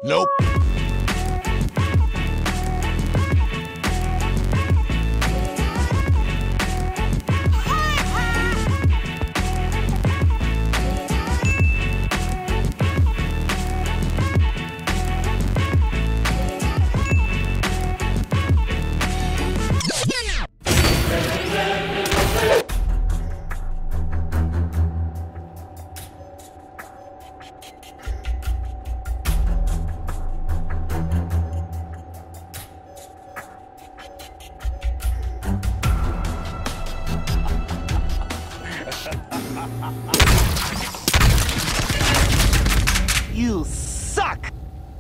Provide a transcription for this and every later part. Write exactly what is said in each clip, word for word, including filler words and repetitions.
Nope. You suck!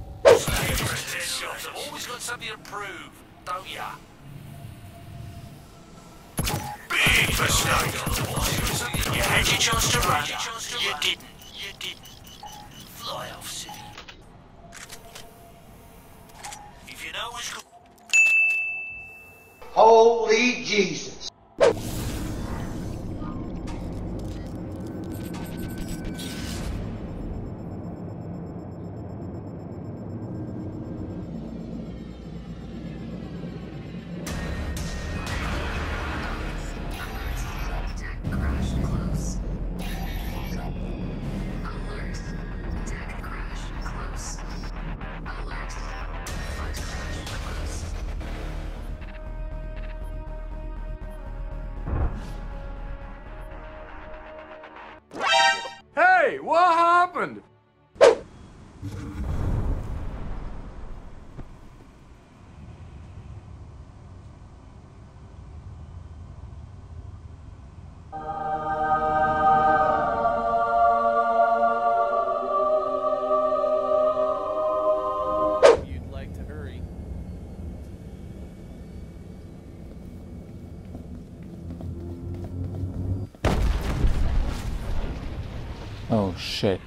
I've always got something to prove, don't ya? Big mistake! You had your chance to run, you didn't, you didn't. Fly off, city. If you know what's good... Holy Jesus! Hey, what happened? You'd like to hurry. Oh shit.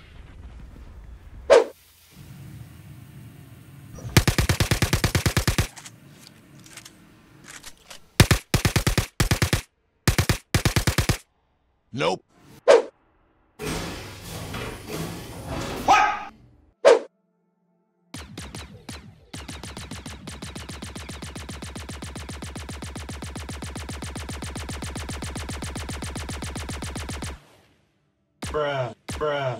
Nope. What? Bruh, bruh.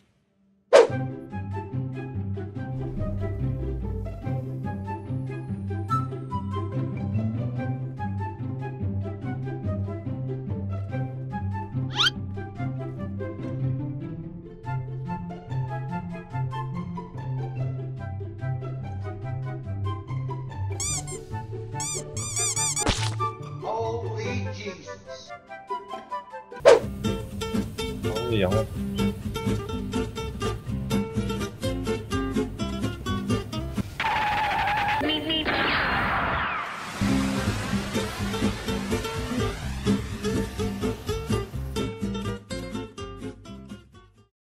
Holy Jesus. 영어